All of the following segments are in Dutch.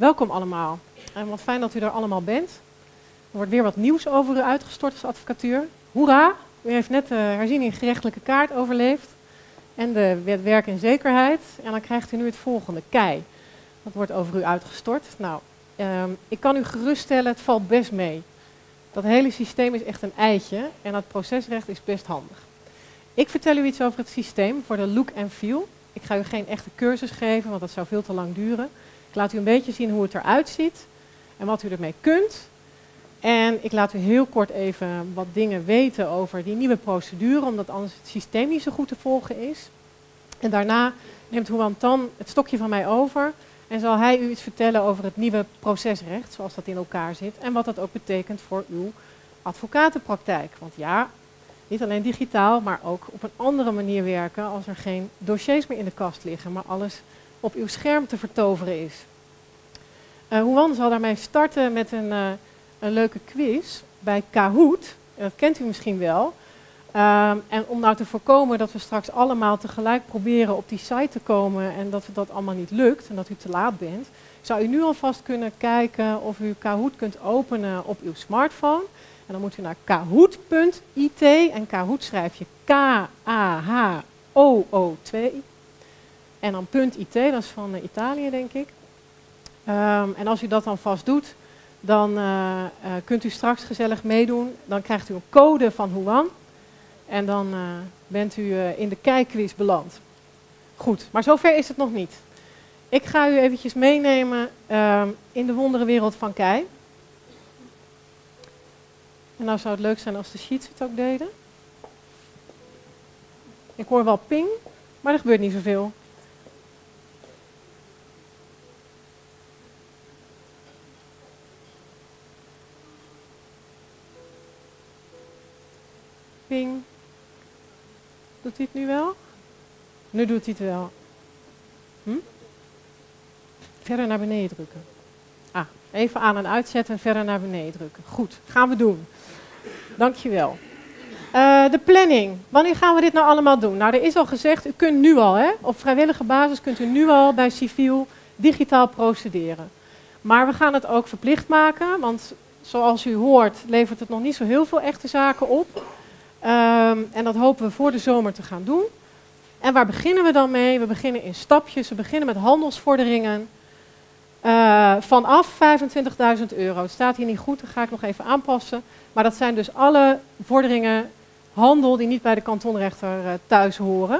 Welkom allemaal. Wat fijn dat u er allemaal bent. Er wordt weer wat nieuws over u uitgestort als advocatuur. Hoera! U heeft net de herziening gerechtelijke kaart overleefd. En de wet werk en zekerheid. En dan krijgt u nu het volgende, KEI. Dat wordt over u uitgestort. Nou, ik kan u geruststellen, het valt best mee. Dat hele systeem is echt een eitje. En dat procesrecht is best handig. Ik vertel u iets over het systeem voor de look and feel. Ik ga u geen echte cursus geven, want dat zou veel te lang duren. Ik laat u een beetje zien hoe het eruit ziet en wat u ermee kunt. En ik laat u heel kort even wat dingen weten over die nieuwe procedure, omdat anders het systeem niet zo goed te volgen is. En daarna neemt Juan Tan het stokje van mij over en zal hij u iets vertellen over het nieuwe procesrecht, zoals dat in elkaar zit. En wat dat ook betekent voor uw advocatenpraktijk. Want ja, niet alleen digitaal, maar ook op een andere manier werken als er geen dossiers meer in de kast liggen, maar alles op uw scherm te vertoveren is. Juan zal daarmee starten met een leuke quiz bij Kahoot. Dat kent u misschien wel. En om nou te voorkomen dat we straks allemaal tegelijk proberen op die site te komen en dat dat allemaal niet lukt en dat u te laat bent, zou u nu alvast kunnen kijken of u Kahoot kunt openen op uw smartphone. En dan moet u naar kahoot.it en Kahoot schrijf je K-A-H-O-O-2. En dan .it, dat is van Italië denk ik. En als u dat dan vast doet, dan kunt u straks gezellig meedoen. Dan krijgt u een code van Juan. En dan bent u in de KEI-quiz beland. Goed, maar zover is het nog niet. Ik ga u eventjes meenemen in de wonderenwereld van KEI. En nou zou het leuk zijn als de sheets het ook deden. Ik hoor wel ping, maar er gebeurt niet zoveel. Ping. Doet hij het nu wel? Nu doet hij het wel. Verder naar beneden drukken. Even aan en uitzetten en verder naar beneden drukken. Goed, gaan we doen. Dankjewel. De planning. Wanneer gaan we dit nou allemaal doen? Nou, er is al gezegd, u kunt nu al, op vrijwillige basis kunt u nu al bij civiel digitaal procederen. Maar we gaan het ook verplicht maken, want zoals u hoort levert het nog niet zo heel veel echte zaken op. En dat hopen we voor de zomer te gaan doen. En waar beginnen we dan mee? We beginnen in stapjes. We beginnen met handelsvorderingen. Vanaf €25.000. Het staat hier niet goed, dat ga ik nog even aanpassen. Maar dat zijn dus alle vorderingen, handel die niet bij de kantonrechter thuis horen.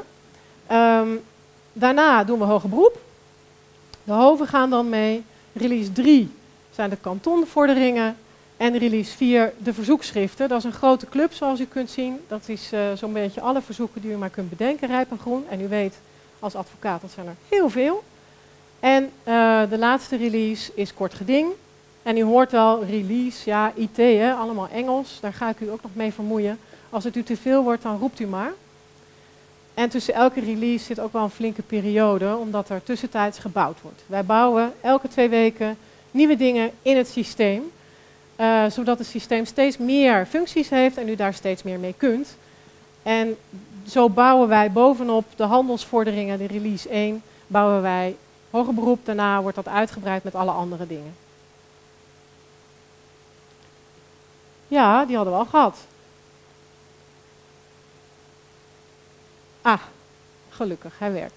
Daarna doen we hoger beroep. De hoven gaan dan mee. Release 3 zijn de kantonvorderingen. En release 4 de verzoekschriften. Dat is een grote club zoals u kunt zien. Dat is zo'n beetje alle verzoeken die u maar kunt bedenken, rijp en groen. En u weet als advocaat, dat zijn er heel veel. En de laatste release is kort geding. En u hoort wel release, ja, IT, allemaal Engels. Daar ga ik u ook nog mee vermoeien. Als het u te veel wordt, dan roept u maar. En tussen elke release zit ook wel een flinke periode, omdat er tussentijds gebouwd wordt. Wij bouwen elke 2 weken nieuwe dingen in het systeem. Zodat het systeem steeds meer functies heeft en u daar steeds meer mee kunt. En zo bouwen wij bovenop de handelsvorderingen, de release 1, bouwen wij hoger beroep. Daarna wordt dat uitgebreid met alle andere dingen. Ja, die hadden we al gehad. Gelukkig, hij werkt.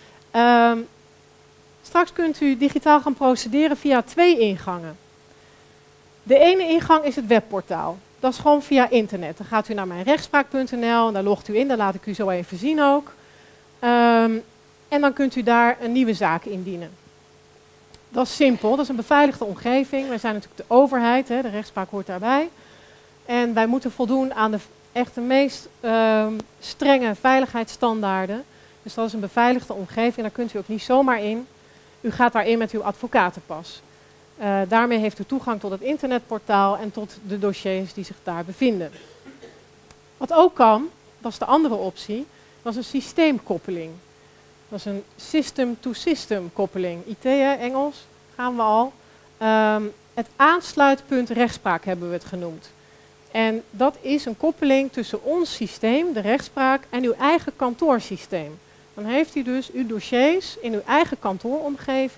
Straks kunt u digitaal gaan procederen via 2 ingangen. De ene ingang is het webportaal. Dat is gewoon via internet. Dan gaat u naar mijnrechtspraak.nl en daar logt u in. Dat laat ik u zo even zien ook. En dan kunt u daar een nieuwe zaak indienen. Dat is simpel. Dat is een beveiligde omgeving. Wij zijn natuurlijk de overheid. De rechtspraak hoort daarbij. En wij moeten voldoen aan de meest strenge veiligheidsstandaarden. Dus dat is een beveiligde omgeving. Daar kunt u ook niet zomaar in. U gaat daarin met uw advocatenpas. Daarmee heeft u toegang tot het internetportaal en tot de dossiers die zich daar bevinden. Wat ook kan, dat is de andere optie, dat is een systeemkoppeling. Dat is een system-to-system koppeling. IT, Engels, gaan we al. Het aansluitpunt rechtspraak hebben we het genoemd. En dat is een koppeling tussen ons systeem, de rechtspraak, en uw eigen kantoorsysteem. Dan heeft u dus uw dossiers in uw eigen kantooromgeving,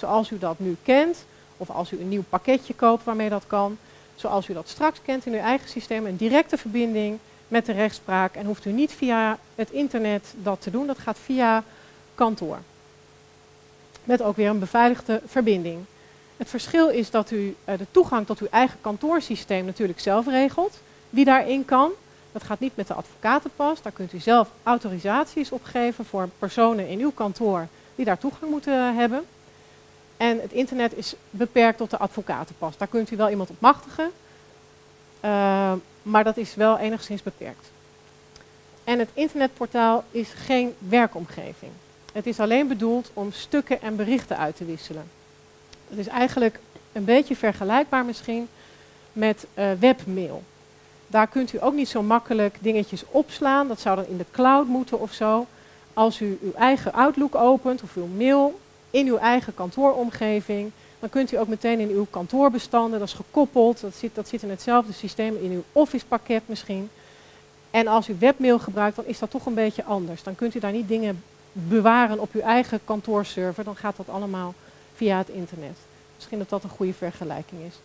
zoals u dat nu kent, of als u een nieuw pakketje koopt waarmee dat kan, zoals u dat straks kent in uw eigen systeem, een directe verbinding met de rechtspraak en hoeft u niet via het internet dat te doen, dat gaat via kantoor. Met ook weer een beveiligde verbinding. Het verschil is dat u de toegang tot uw eigen kantoorsysteem natuurlijk zelf regelt, wie daarin kan. Dat gaat niet met de advocatenpas, daar kunt u zelf autorisaties op geven voor personen in uw kantoor die daar toegang moeten hebben. En het internet is beperkt tot de advocatenpas. Daar kunt u wel iemand op machtigen, maar dat is wel enigszins beperkt. En het internetportaal is geen werkomgeving. Het is alleen bedoeld om stukken en berichten uit te wisselen. Het is eigenlijk een beetje vergelijkbaar misschien met webmail. Daar kunt u ook niet zo makkelijk dingetjes opslaan. Dat zou dan in de cloud moeten of zo. Als u uw eigen Outlook opent of uw mail in uw eigen kantooromgeving, dan kunt u ook meteen in uw kantoorbestanden, dat is gekoppeld, dat zit in hetzelfde systeem, in uw Office pakket misschien. En als u webmail gebruikt, dan is dat toch een beetje anders. Dan kunt u daar niet dingen bewaren op uw eigen kantoorserver, dan gaat dat allemaal via het internet. Misschien dat dat een goede vergelijking is.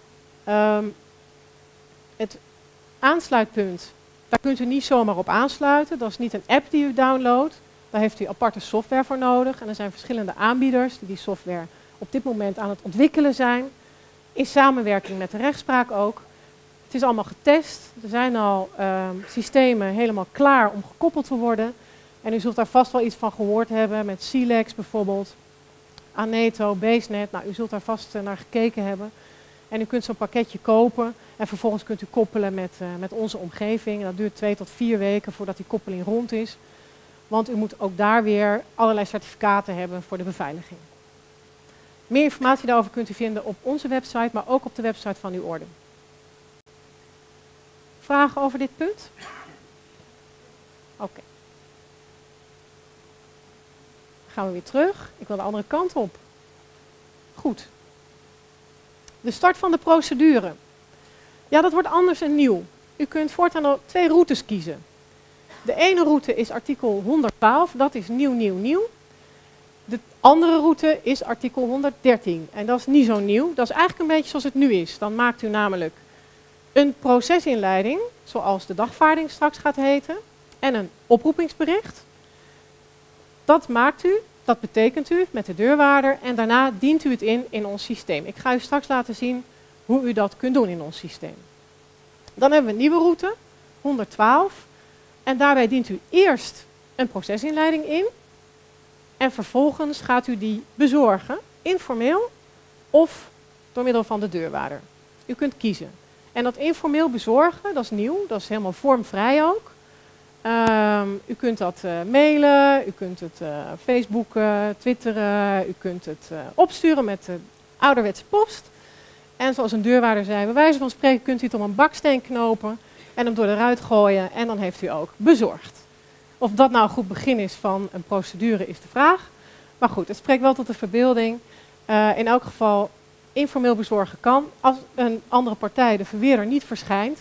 Het aansluitpunt, daar kunt u niet zomaar op aansluiten. Dat is niet een app die u downloadt. Daar heeft u aparte software voor nodig. En er zijn verschillende aanbieders die software op dit moment aan het ontwikkelen zijn. In samenwerking met de rechtspraak ook. Het is allemaal getest. Er zijn al systemen helemaal klaar om gekoppeld te worden. En u zult daar vast wel iets van gehoord hebben met Silex bijvoorbeeld. Aneto, BaseNet. Nou, u zult daar vast naar gekeken hebben. En u kunt zo'n pakketje kopen en vervolgens kunt u koppelen met onze omgeving. En dat duurt 2 tot 4 weken voordat die koppeling rond is. Want u moet ook daar weer allerlei certificaten hebben voor de beveiliging. Meer informatie daarover kunt u vinden op onze website, maar ook op de website van uw orde. Vragen over dit punt? Oké. Dan gaan we weer terug. Ik wil de andere kant op. Goed. De start van de procedure. Ja, dat wordt anders en nieuw. U kunt voortaan al 2 routes kiezen. De ene route is artikel 112, dat is nieuw. De andere route is artikel 113 en dat is niet zo nieuw. Dat is eigenlijk een beetje zoals het nu is. Dan maakt u namelijk een procesinleiding, zoals de dagvaarding straks gaat heten, en een oproepingsbericht. Dat maakt u, dat betekent u met de deurwaarder en daarna dient u het in ons systeem. Ik ga u straks laten zien hoe u dat kunt doen in ons systeem. Dan hebben we een nieuwe route, 112. En daarbij dient u eerst een procesinleiding in. En vervolgens gaat u die bezorgen, informeel of door middel van de deurwaarder. U kunt kiezen. En dat informeel bezorgen, dat is nieuw, dat is helemaal vormvrij ook. U kunt dat mailen, u kunt het Facebooken, twitteren, u kunt het opsturen met de ouderwetse post. En zoals een deurwaarder zei, bij wijze van spreken kunt u het om een baksteen knopen en hem door de ruit gooien en dan heeft u ook bezorgd. Of dat nou een goed begin is van een procedure is de vraag. Maar goed, het spreekt wel tot de verbeelding. In elk geval, informeel bezorgen kan. Als een andere partij, de verweerder, niet verschijnt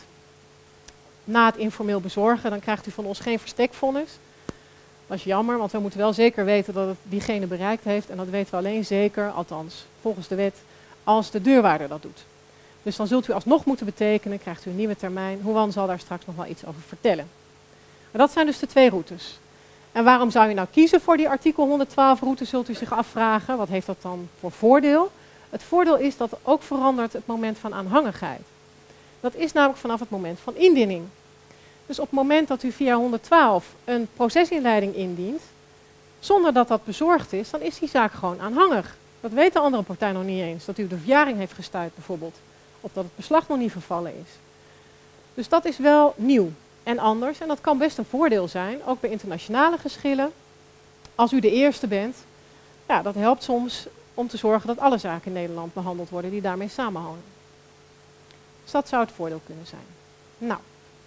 na het informeel bezorgen, dan krijgt u van ons geen verstekvonnis. Dat is jammer, want we moeten wel zeker weten dat het diegene bereikt heeft. En dat weten we alleen zeker, althans volgens de wet, als de deurwaarder dat doet. Dus dan zult u alsnog moeten betekenen, krijgt u een nieuwe termijn. Huan zal daar straks nog wel iets over vertellen. Maar dat zijn dus de 2 routes. En waarom zou u nou kiezen voor die artikel 112 route, zult u zich afvragen. Wat heeft dat dan voor voordeel? Het voordeel is dat ook verandert het moment van aanhangigheid. Dat is namelijk vanaf het moment van indiening. Dus op het moment dat u via 112 een procesinleiding indient, zonder dat dat bezorgd is, dan is die zaak gewoon aanhangig. Dat weet de andere partij nog niet eens. Dat u de verjaring heeft gestuit bijvoorbeeld. Of dat het beslag nog niet vervallen is. Dus dat is wel nieuw en anders. En dat kan best een voordeel zijn, ook bij internationale geschillen. Als u de eerste bent, ja, dat helpt soms om te zorgen dat alle zaken in Nederland behandeld worden die daarmee samenhangen. Dus dat zou het voordeel kunnen zijn. Nou,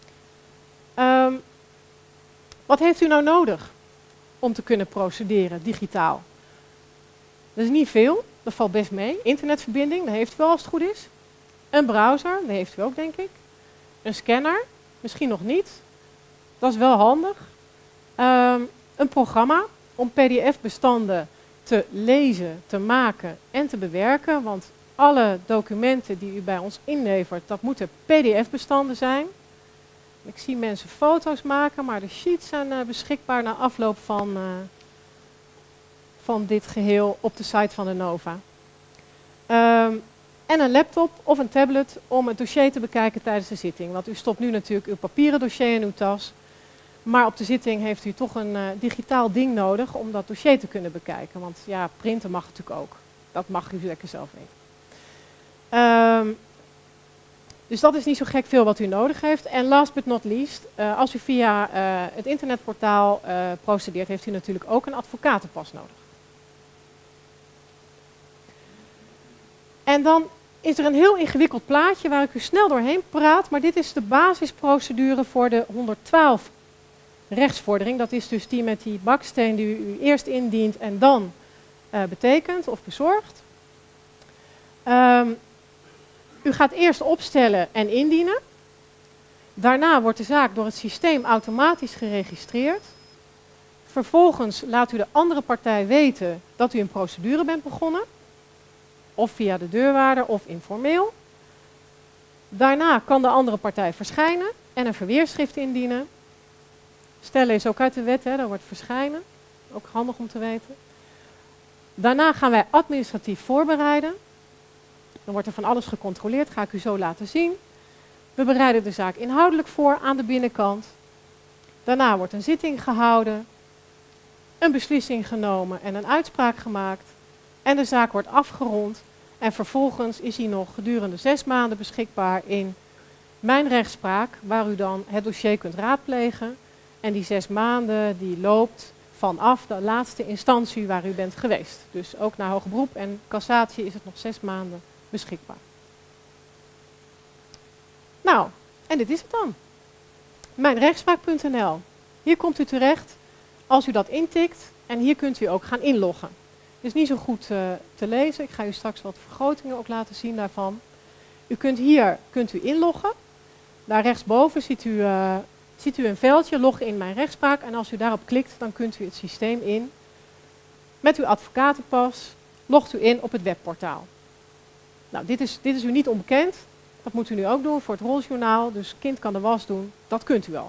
wat heeft u nou nodig om te kunnen procederen digitaal? Dat is niet veel, dat valt best mee. Internetverbinding, dat heeft u wel als het goed is. Een browser, dat heeft u ook denk ik. Een scanner, misschien nog niet. Dat is wel handig. Een programma om PDF-bestanden te lezen, te maken en te bewerken. Want alle documenten die u bij ons inlevert, dat moeten PDF-bestanden zijn. Ik zie mensen foto's maken, maar de sheets zijn beschikbaar na afloop van dit geheel op de site van de Nova. En een laptop of een tablet om het dossier te bekijken tijdens de zitting. Want u stopt nu natuurlijk uw papieren dossier in uw tas. Maar op de zitting heeft u toch een digitaal ding nodig om dat dossier te kunnen bekijken. Want ja, printen mag natuurlijk ook. Dat mag u lekker zelf weten. Dus dat is niet zo gek veel wat u nodig heeft. En last but not least, als u via het internetportaal procedeert, heeft u natuurlijk ook een advocatenpas nodig. En dan is er een heel ingewikkeld plaatje waar ik u snel doorheen praat. Maar dit is de basisprocedure voor de 112 rechtsvordering. Dat is dus die met die baksteen die u eerst indient en dan betekent of bezorgt. U gaat eerst opstellen en indienen. Daarna wordt de zaak door het systeem automatisch geregistreerd. Vervolgens laat u de andere partij weten dat u een procedure bent begonnen. Of via de deurwaarder of informeel. Daarna kan de andere partij verschijnen en een verweerschrift indienen. Stellen is ook uit de wet, hè, dat wordt verschijnen. Ook handig om te weten. Daarna gaan wij administratief voorbereiden. Dan wordt er van alles gecontroleerd, ga ik u zo laten zien. We bereiden de zaak inhoudelijk voor aan de binnenkant. Daarna wordt een zitting gehouden, een beslissing genomen en een uitspraak gemaakt. En de zaak wordt afgerond. En vervolgens is hij nog gedurende 6 maanden beschikbaar in mijn rechtspraak, waar u dan het dossier kunt raadplegen. En die 6 maanden die loopt vanaf de laatste instantie waar u bent geweest. Dus ook na hoger beroep en cassatie is het nog 6 maanden beschikbaar. Nou, en dit is het dan. Mijnrechtspraak.nl. Hier komt u terecht als u dat intikt en hier kunt u ook gaan inloggen. Het is niet zo goed te lezen. Ik ga u straks wat vergrotingen ook laten zien daarvan. U kunt hier inloggen. Daar rechtsboven ziet u een veldje, loggen in mijn rechtspraak. En als u daarop klikt, dan kunt u het systeem in. Met uw advocatenpas logt u in op het webportaal. Nou, dit is u niet onbekend. Dat moet u nu ook doen voor het roljournaal. Dus kind kan de was doen, dat kunt u al.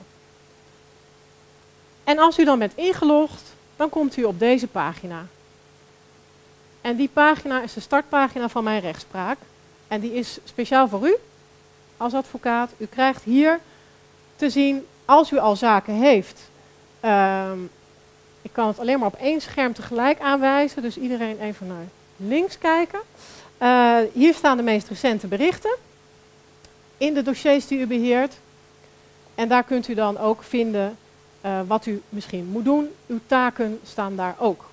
En als u dan bent ingelogd, dan komt u op deze pagina. En die pagina is de startpagina van mijn rechtspraak. En die is speciaal voor u als advocaat. U krijgt hier te zien, als u al zaken heeft. Ik kan het alleen maar op één scherm tegelijk aanwijzen. Dus iedereen even naar links kijken. Hier staan de meest recente berichten. In de dossiers die u beheert. En daar kunt u dan ook vinden wat u misschien moet doen. Uw taken staan daar ook.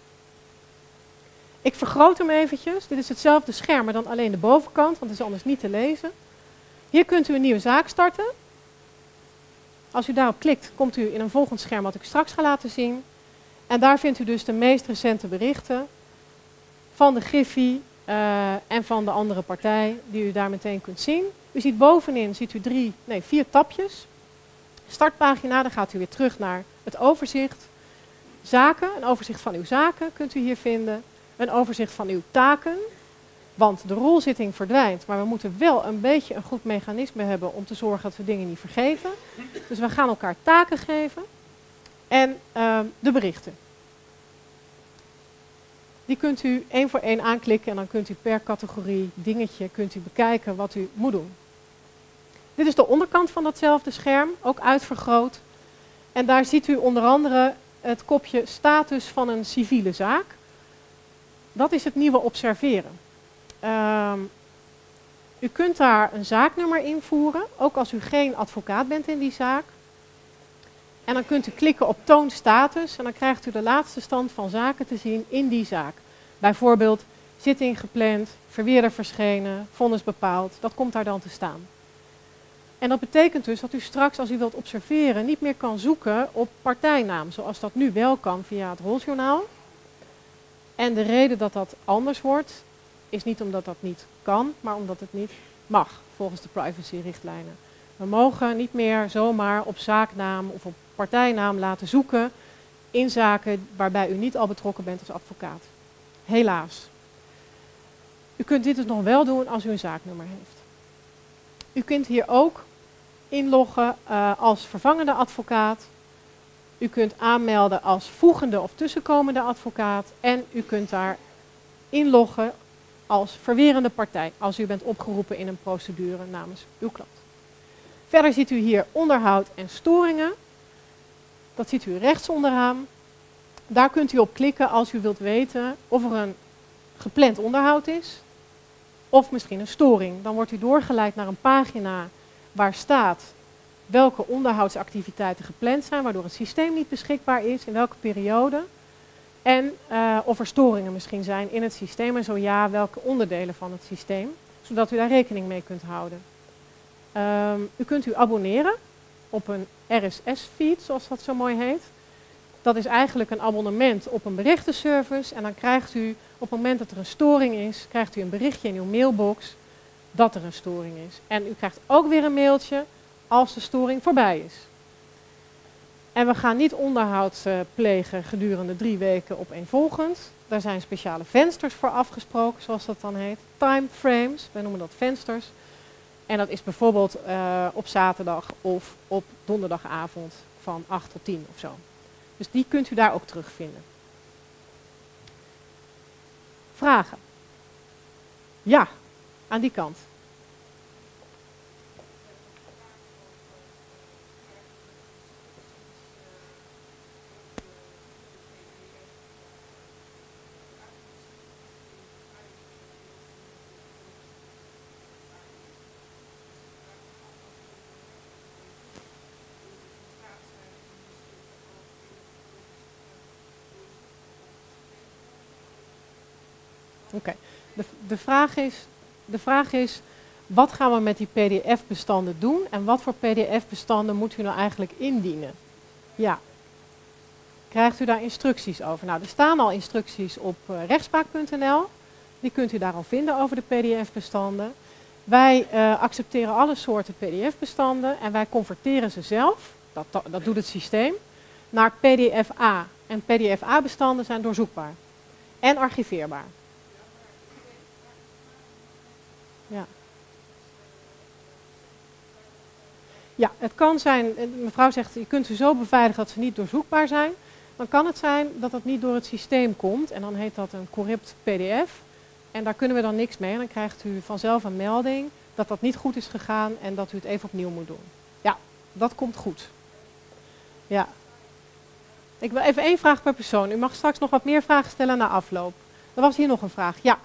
Ik vergroot hem eventjes. Dit is hetzelfde scherm, maar dan alleen de bovenkant, want het is anders niet te lezen. Hier kunt u een nieuwe zaak starten. Als u daarop klikt, komt u in een volgend scherm wat ik straks ga laten zien. En daar vindt u dus de meest recente berichten van de Griffie en van de andere partij, die u daar meteen kunt zien. U ziet bovenin 4 tapjes. Startpagina, dan gaat u weer terug naar het overzicht. Zaken, een overzicht van uw zaken kunt u hier vinden. Een overzicht van uw taken, want de rolzitting verdwijnt, maar we moeten wel een beetje een goed mechanisme hebben om te zorgen dat we dingen niet vergeten. Dus we gaan elkaar taken geven en de berichten. Die kunt u 1 voor 1 aanklikken en dan kunt u per categorie dingetje bekijken wat u moet doen. Dit is de onderkant van datzelfde scherm, ook uitvergroot. En daar ziet u onder andere het kopje status van een civiele zaak. Dat is het nieuwe observeren. U kunt daar een zaaknummer invoeren, ook als u geen advocaat bent in die zaak. En dan kunt u klikken op toon status en dan krijgt u de laatste stand van zaken te zien in die zaak. Bijvoorbeeld zitting gepland, verweerder verschenen, vonnis bepaald, dat komt daar dan te staan. En dat betekent dus dat u straks, als u wilt observeren, niet meer kan zoeken op partijnaam, zoals dat nu wel kan via het roljournaal. En de reden dat dat anders wordt, is niet omdat dat niet kan, maar omdat het niet mag, volgens de privacyrichtlijnen. We mogen niet meer zomaar op zaaknaam of op partijnaam laten zoeken in zaken waarbij u niet al betrokken bent als advocaat. Helaas. U kunt dit dus nog wel doen als u een zaaknummer heeft. U kunt hier ook inloggen als vervangende advocaat. U kunt aanmelden als voegende of tussenkomende advocaat. En u kunt daar inloggen als verwerende partij, als u bent opgeroepen in een procedure namens uw klant. Verder ziet u hier onderhoud en storingen. Dat ziet u rechts onderaan. Daar kunt u op klikken als u wilt weten of er een gepland onderhoud is of misschien een storing. Dan wordt u doorgeleid naar een pagina waar staat welke onderhoudsactiviteiten gepland zijn, waardoor het systeem niet beschikbaar is, in welke periode. En of er storingen misschien zijn in het systeem en zo ja, welke onderdelen van het systeem, zodat u daar rekening mee kunt houden. U kunt u abonneren op een RSS-feed, zoals dat zo mooi heet. Dat is eigenlijk een abonnement op een berichtenservice en dan krijgt u op het moment dat er een storing is, krijgt u een berichtje in uw mailbox dat er een storing is. En u krijgt ook weer een mailtje als de storing voorbij is. En we gaan niet onderhoud plegen gedurende 3 weken opeenvolgend. Daar zijn speciale vensters voor afgesproken, zoals dat dan heet. Timeframes, wij noemen dat vensters. En dat is bijvoorbeeld op zaterdag of op donderdagavond van 8 tot 10 of zo. Dus die kunt u daar ook terugvinden. Vragen? Ja, aan die kant. Oké. De vraag is, wat gaan we met die PDF-bestanden doen en wat voor PDF-bestanden moet u nou eigenlijk indienen? Ja. Krijgt u daar instructies over? Nou, er staan al instructies op rechtspraak.nl. Die kunt u daar al vinden over de PDF-bestanden. Wij accepteren alle soorten PDF-bestanden en wij converteren ze zelf, dat doet het systeem, naar PDF-A. En PDF-A-bestanden zijn doorzoekbaar en archiveerbaar. Ja. Ja, het kan zijn, mevrouw zegt, je kunt ze zo beveiligen dat ze niet doorzoekbaar zijn. Dan kan het zijn dat dat niet door het systeem komt en dan heet dat een corrupt PDF. En daar kunnen we dan niks mee en dan krijgt u vanzelf een melding dat dat niet goed is gegaan en dat u het even opnieuw moet doen. Ja, dat komt goed. Ja. Ik wil even 1 vraag per persoon. U mag straks nog wat meer vragen stellen na afloop. Er was hier nog een vraag. Ja.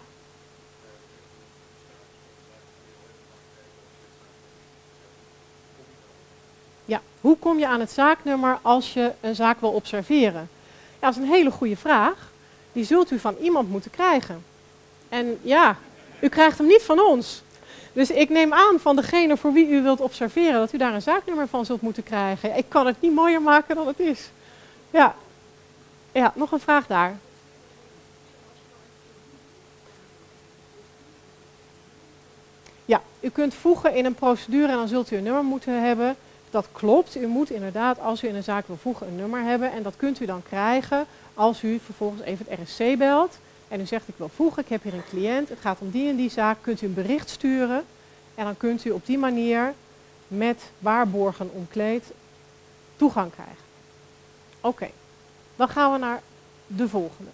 Ja, hoe kom je aan het zaaknummer als je een zaak wil observeren? Ja, dat is een hele goede vraag. Die zult u van iemand moeten krijgen. En ja, u krijgt hem niet van ons. Dus ik neem aan van degene voor wie u wilt observeren dat u daar een zaaknummer van zult moeten krijgen. Ik kan het niet mooier maken dan het is. Ja, ja, nog een vraag daar. Ja, u kunt voegen in een procedure en dan zult u een nummer moeten hebben. Dat klopt, u moet inderdaad, als u in een zaak wil voegen, een nummer hebben. En dat kunt u dan krijgen als u vervolgens even het RSC belt. En u zegt, ik wil voegen, ik heb hier een cliënt, het gaat om die en die zaak. Kunt u een bericht sturen. En dan kunt u op die manier met waarborgen omkleed toegang krijgen. Oké, dan gaan we naar de volgende.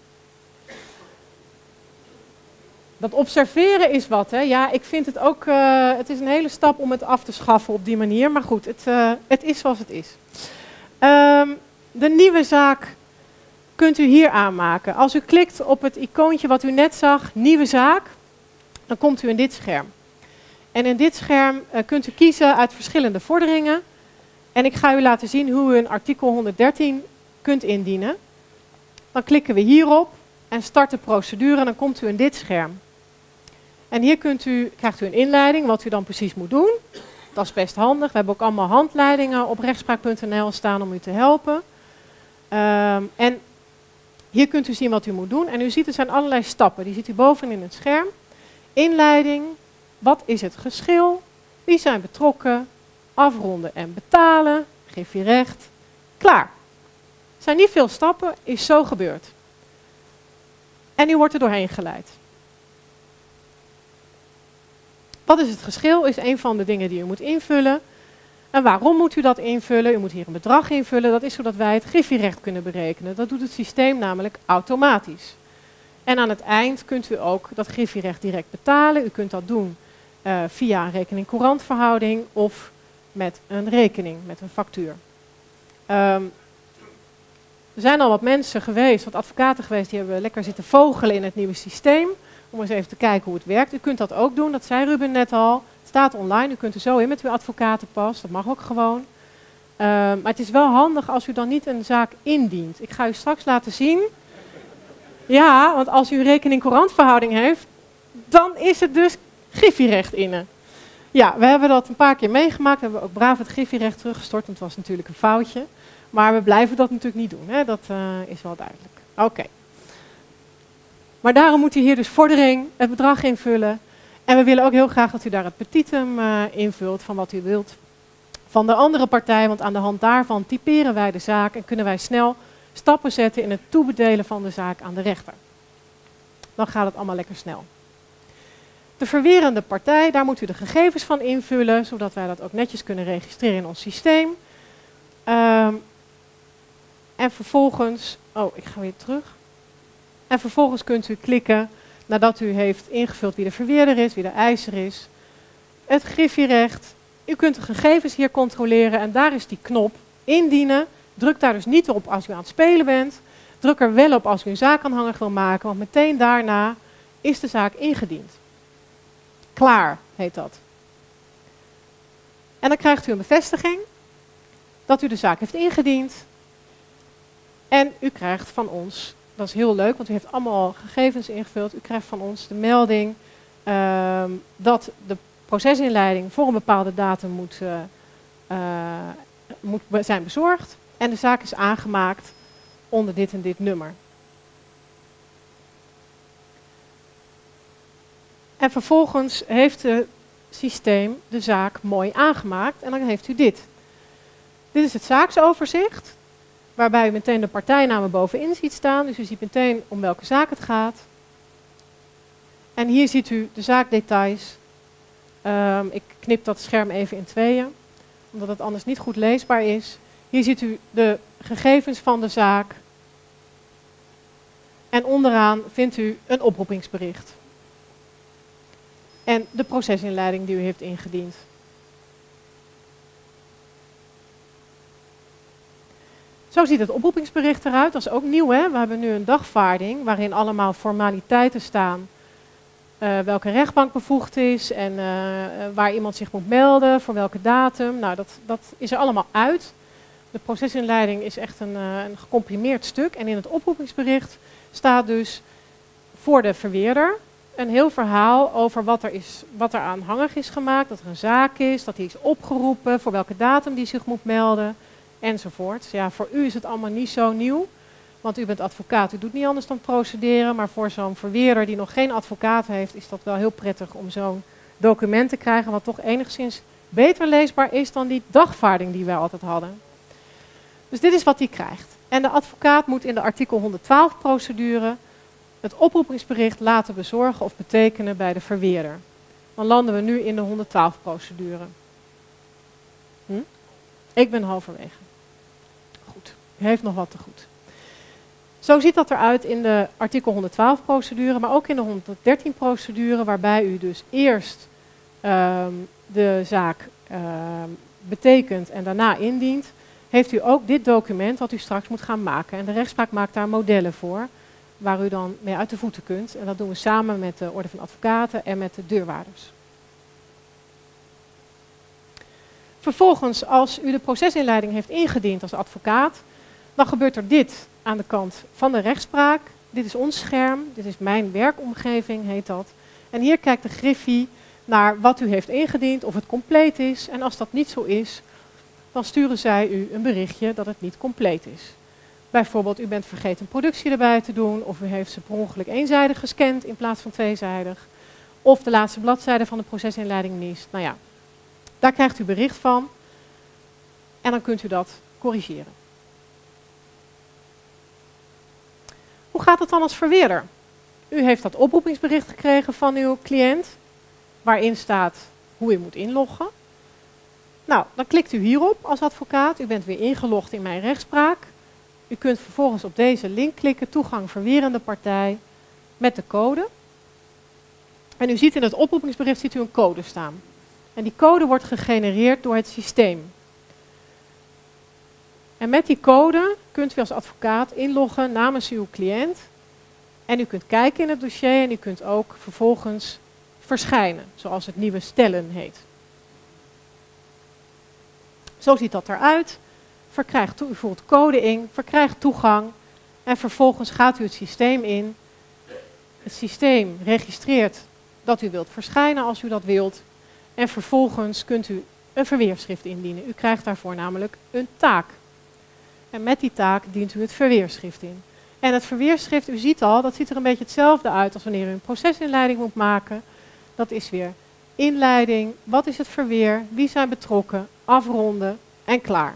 Dat observeren is wat, hè? Ja, ik vind het ook, het is een hele stap om het af te schaffen op die manier. Maar goed, het is zoals het is. De nieuwe zaak kunt u hier aanmaken. Als u klikt op het icoontje wat u net zag, nieuwe zaak, dan komt u in dit scherm. En in dit scherm kunt u kiezen uit verschillende vorderingen. En ik ga u laten zien hoe u een artikel 113 kunt indienen. Dan klikken we hierop en start de procedure en dan komt u in dit scherm. En hier krijgt u een inleiding wat u dan precies moet doen. Dat is best handig. We hebben ook allemaal handleidingen op rechtspraak.nl staan om u te helpen. En hier kunt u zien wat u moet doen. En u ziet er zijn allerlei stappen. Die ziet u bovenin in het scherm. Inleiding. Wat is het geschil? Wie zijn betrokken? Afronden en betalen. Geef je recht. Klaar. Het zijn niet veel stappen, is zo gebeurd. En u wordt er doorheen geleid. Wat is het geschil? Is een van de dingen die u moet invullen. En waarom moet u dat invullen? U moet hier een bedrag invullen. Dat is zodat wij het griffierecht kunnen berekenen. Dat doet het systeem namelijk automatisch. En aan het eind kunt u ook dat griffierecht direct betalen. U kunt dat doen via een rekening-courantverhouding of met een rekening, met een factuur. Er zijn al wat mensen geweest, wat advocaten geweest, die hebben lekker zitten vogelen in het nieuwe systeem. Om eens even te kijken hoe het werkt. U kunt dat ook doen, dat zei Ruben net al. Het staat online, u kunt er zo in met uw advocatenpas, dat mag ook gewoon. Maar het is wel handig als u dan niet een zaak indient. Ik ga u straks laten zien. Ja, want als u een rekening-courantverhouding heeft, dan is het dus griffierecht inne. Ja, we hebben dat een paar keer meegemaakt. We hebben ook braaf het griffierecht teruggestort, want het was natuurlijk een foutje. Maar we blijven dat natuurlijk niet doen, hè? Dat is wel duidelijk. Oké. Maar daarom moet u hier dus vordering, het bedrag invullen. En we willen ook heel graag dat u daar het petitum invult van wat u wilt van de andere partij. Want aan de hand daarvan typeren wij de zaak en kunnen wij snel stappen zetten in het toebedelen van de zaak aan de rechter. Dan gaat het allemaal lekker snel. De verwerende partij, daar moet u de gegevens van invullen, zodat wij dat ook netjes kunnen registreren in ons systeem. En vervolgens, ik ga weer terug. En vervolgens kunt u klikken, nadat u heeft ingevuld wie de verweerder is, wie de eiser is. Het griffierecht. U kunt de gegevens hier controleren en daar is die knop indienen. Druk daar dus niet op als u aan het spelen bent. Druk er wel op als u een zaakaanhanger wil maken, want meteen daarna is de zaak ingediend. Klaar heet dat. En dan krijgt u een bevestiging dat u de zaak heeft ingediend. En u krijgt van ons, dat is heel leuk, want u heeft allemaal gegevens ingevuld. U krijgt van ons de melding dat de procesinleiding voor een bepaalde datum moet zijn bezorgd. En de zaak is aangemaakt onder dit en dit nummer. En vervolgens heeft het systeem de zaak mooi aangemaakt en dan heeft u dit. Dit is het zaaksoverzicht, waarbij u meteen de partijnamen bovenin ziet staan. Dus u ziet meteen om welke zaak het gaat. En hier ziet u de zaakdetails. Ik knip dat scherm even in tweeën, omdat het anders niet goed leesbaar is. Hier ziet u de gegevens van de zaak. En onderaan vindt u een oproepingsbericht. En de procesinleiding die u heeft ingediend. Zo ziet het oproepingsbericht eruit. Dat is ook nieuw, hè? We hebben nu een dagvaarding waarin allemaal formaliteiten staan. Welke rechtbank bevoegd is en waar iemand zich moet melden, voor welke datum. Nou, dat is er allemaal uit. De procesinleiding is echt een gecomprimeerd stuk. En in het oproepingsbericht staat dus voor de verweerder een heel verhaal over wat er aanhangig is gemaakt. Dat er een zaak is, dat die is opgeroepen, voor welke datum die zich moet melden, enzovoort. Ja, voor u is het allemaal niet zo nieuw, want u bent advocaat. U doet niet anders dan procederen, maar voor zo'n verweerder die nog geen advocaat heeft, is dat wel heel prettig om zo'n document te krijgen, wat toch enigszins beter leesbaar is dan die dagvaarding die wij altijd hadden. Dus dit is wat hij krijgt. En de advocaat moet in de artikel 112 procedure het oproepingsbericht laten bezorgen of betekenen bij de verweerder. Dan landen we nu in de 112 procedure. Ik ben halverwege. Goed, u heeft nog wat te goed. Zo ziet dat eruit in de artikel 112 procedure, maar ook in de 113 procedure, waarbij u dus eerst de zaak betekent en daarna indient, heeft u ook dit document wat u straks moet gaan maken. En de rechtspraak maakt daar modellen voor, waar u dan mee uit de voeten kunt. En dat doen we samen met de Orde van Advocaten en met de deurwaarders. Vervolgens, als u de procesinleiding heeft ingediend als advocaat, dan gebeurt er dit aan de kant van de rechtspraak. Dit is ons scherm, dit is mijn werkomgeving, heet dat. En hier kijkt de griffie naar wat u heeft ingediend, of het compleet is. En als dat niet zo is, dan sturen zij u een berichtje dat het niet compleet is. Bijvoorbeeld, u bent vergeten een productie erbij te doen, of u heeft ze per ongeluk eenzijdig gescand in plaats van tweezijdig. Of de laatste bladzijde van de procesinleiding mist. Nou ja, daar krijgt u bericht van en dan kunt u dat corrigeren. Hoe gaat het dan als verweerder? U heeft dat oproepingsbericht gekregen van uw cliënt, waarin staat hoe u moet inloggen. Nou, dan klikt u hierop als advocaat. U bent weer ingelogd in mijn rechtspraak. U kunt vervolgens op deze link klikken, toegang verwerende partij, met de code. En u ziet in het oproepingsbericht ziet u een code staan. En die code wordt gegenereerd door het systeem. En met die code kunt u als advocaat inloggen namens uw cliënt. En u kunt kijken in het dossier en u kunt ook vervolgens verschijnen, zoals het nieuwe stellen heet. Zo ziet dat eruit. U voert code in, verkrijgt toegang en vervolgens gaat u het systeem in. Het systeem registreert dat u wilt verschijnen als u dat wilt. En vervolgens kunt u een verweerschrift indienen. U krijgt daarvoor namelijk een taak. En met die taak dient u het verweerschrift in. En het verweerschrift, u ziet al, dat ziet er een beetje hetzelfde uit als wanneer u een procesinleiding moet maken. Dat is weer inleiding, wat is het verweer, wie zijn betrokken, afronden en klaar.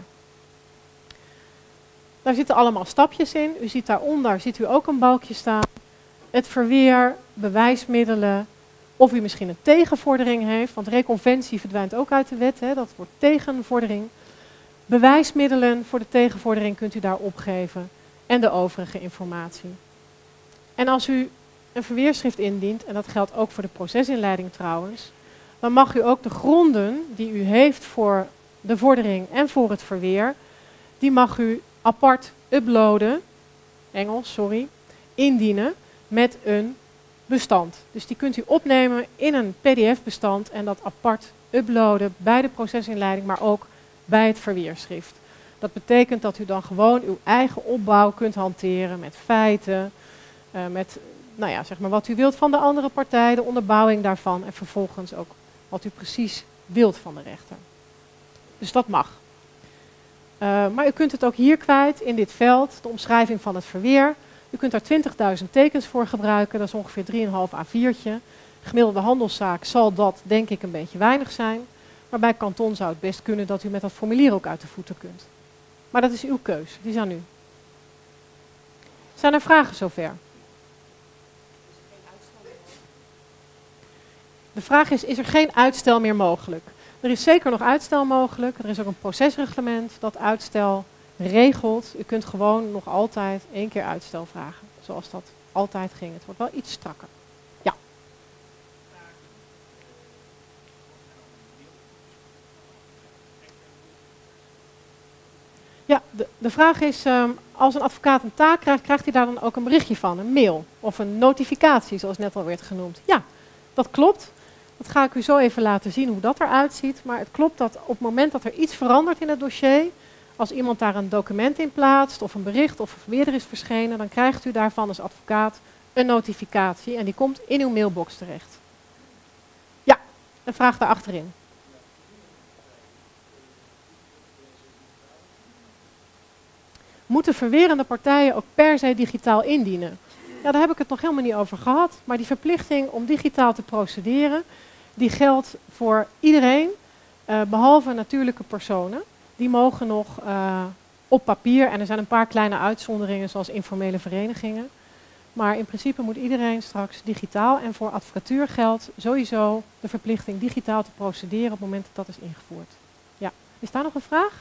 Daar zitten allemaal stapjes in. U ziet daaronder ziet u ook een balkje staan. Het verweer, bewijsmiddelen, of u misschien een tegenvordering heeft, want reconventie verdwijnt ook uit de wet, hè, dat wordt tegenvordering. Bewijsmiddelen voor de tegenvordering kunt u daar opgeven en de overige informatie. En als u een verweerschrift indient, en dat geldt ook voor de procesinleiding trouwens, dan mag u ook de gronden die u heeft voor de vordering en voor het verweer, die mag u apart uploaden, indienen met een bestand. Dus die kunt u opnemen in een PDF-bestand en dat apart uploaden bij de procesinleiding, maar ook bij het verweerschrift. Dat betekent dat u dan gewoon uw eigen opbouw kunt hanteren met feiten, met zeg maar wat u wilt van de andere partij, de onderbouwing daarvan en vervolgens ook wat u precies wilt van de rechter. Dus dat mag. Maar u kunt het ook hier kwijt in dit veld, de omschrijving van het verweer. U kunt daar 20.000 tekens voor gebruiken, dat is ongeveer 3,5 A4'tje. Gemiddelde handelszaak zal dat denk ik een beetje weinig zijn. Maar bij kanton zou het best kunnen dat u met dat formulier ook uit de voeten kunt. Maar dat is uw keus, die is aan u. Zijn er vragen zover? De vraag is er geen uitstel meer mogelijk? Er is zeker nog uitstel mogelijk. Er is ook een procesreglement dat uitstel regelt. U kunt gewoon nog altijd 1 keer uitstel vragen, zoals dat altijd ging. Het wordt wel iets strakker. Ja. Ja, de vraag is, als een advocaat een taak krijgt, krijgt hij daar dan ook een berichtje van, een mail of een notificatie, zoals net al werd genoemd. Ja, dat klopt. Dat ga ik u zo even laten zien hoe dat eruit ziet. Maar het klopt dat op het moment dat er iets verandert in het dossier, als iemand daar een document in plaatst of een bericht of weer er is verschenen, dan krijgt u daarvan als advocaat een notificatie en die komt in uw mailbox terecht. Ja, een vraag daar achterin. Moeten verwerende partijen ook per se digitaal indienen? Ja, daar heb ik het nog helemaal niet over gehad. Maar die verplichting om digitaal te procederen, die geldt voor iedereen, behalve natuurlijke personen. Die mogen nog op papier, en er zijn een paar kleine uitzonderingen zoals informele verenigingen. Maar in principe moet iedereen straks digitaal. En voor advocatuur geldt sowieso de verplichting digitaal te procederen op het moment dat dat is ingevoerd. Ja, is daar nog een vraag?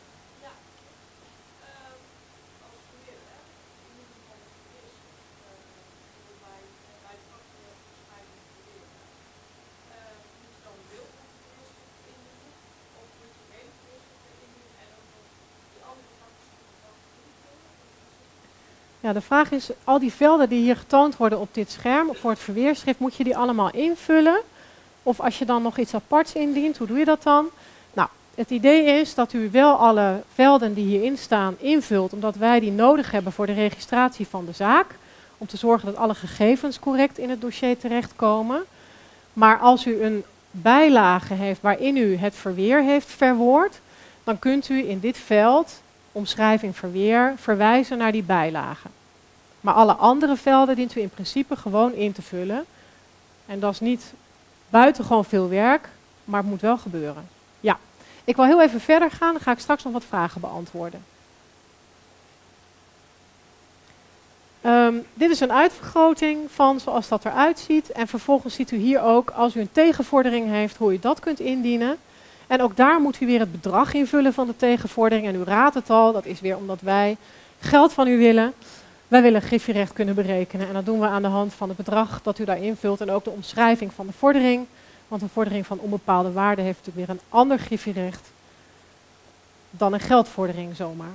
Ja, de vraag is, al die velden die hier getoond worden op dit scherm, voor het verweerschrift, moet je die allemaal invullen? Of als je dan nog iets aparts indient, hoe doe je dat dan? Nou, het idee is dat u wel alle velden die hierin staan invult, omdat wij die nodig hebben voor de registratie van de zaak. Om te zorgen dat alle gegevens correct in het dossier terechtkomen. Maar als u een bijlage heeft waarin u het verweer heeft verwoord, dan kunt u in dit veld, omschrijving verweer, verwijzen naar die bijlagen. Maar alle andere velden dient u in principe gewoon in te vullen. En dat is niet buitengewoon veel werk, maar het moet wel gebeuren. Ja, ik wil heel even verder gaan, dan ga ik straks nog wat vragen beantwoorden. Dit is een uitvergroting van zoals dat eruit ziet. En vervolgens ziet u hier ook, als u een tegenvordering heeft, hoe u dat kunt indienen. En ook daar moet u weer het bedrag invullen van de tegenvordering. En u raadt het al, dat is weer omdat wij geld van u willen. Wij willen griffierecht kunnen berekenen. En dat doen we aan de hand van het bedrag dat u daar invult en ook de omschrijving van de vordering. Want een vordering van onbepaalde waarde heeft natuurlijk weer een ander griffierecht dan een geldvordering zomaar.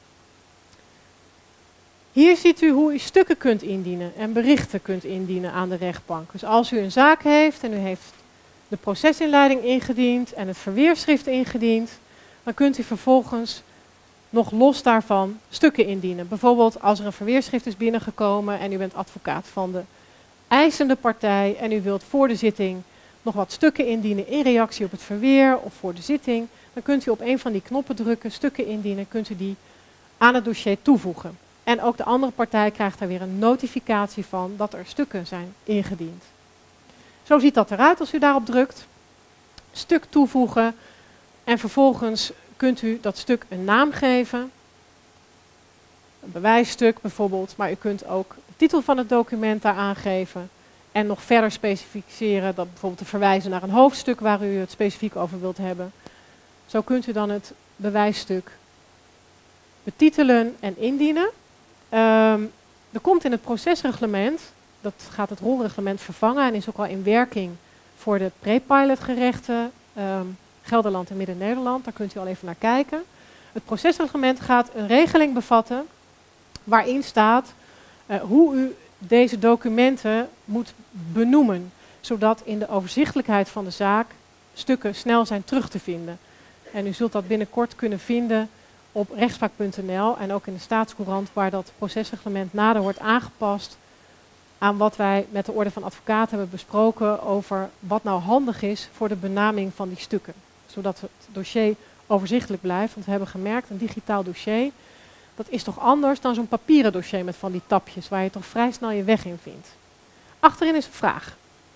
Hier ziet u hoe u stukken kunt indienen en berichten kunt indienen aan de rechtbank. Dus als u een zaak heeft en u heeft de procesinleiding ingediend en het verweerschrift ingediend, dan kunt u vervolgens nog los daarvan stukken indienen. Bijvoorbeeld als er een verweerschrift is binnengekomen en u bent advocaat van de eisende partij en u wilt voor de zitting nog wat stukken indienen in reactie op het verweer of voor de zitting, dan kunt u op een van die knoppen drukken, stukken indienen, kunt u die aan het dossier toevoegen. En ook de andere partij krijgt daar weer een notificatie van dat er stukken zijn ingediend. Zo ziet dat eruit als u daarop drukt. Stuk toevoegen en vervolgens kunt u dat stuk een naam geven. Een bewijsstuk bijvoorbeeld, maar u kunt ook de titel van het document daar aangeven. En nog verder specificeren, dat bijvoorbeeld te verwijzen naar een hoofdstuk waar u het specifiek over wilt hebben. Zo kunt u dan het bewijsstuk betitelen en indienen. Er komt in het procesreglement, dat gaat het rolreglement vervangen en is ook al in werking voor de pre-pilot gerechten Gelderland en Midden-Nederland. Daar kunt u al even naar kijken. Het procesreglement gaat een regeling bevatten waarin staat hoe u deze documenten moet benoemen, zodat in de overzichtelijkheid van de zaak stukken snel zijn terug te vinden. En u zult dat binnenkort kunnen vinden op rechtspraak.nl en ook in de Staatscourant, waar dat procesreglement nader wordt aangepast aan wat wij met de Orde van Advocaten hebben besproken over wat nou handig is voor de benaming van die stukken. Zodat het dossier overzichtelijk blijft. Want we hebben gemerkt, een digitaal dossier, dat is toch anders dan zo'n papieren dossier met van die tapjes, waar je toch vrij snel je weg in vindt. Achterin is een vraag.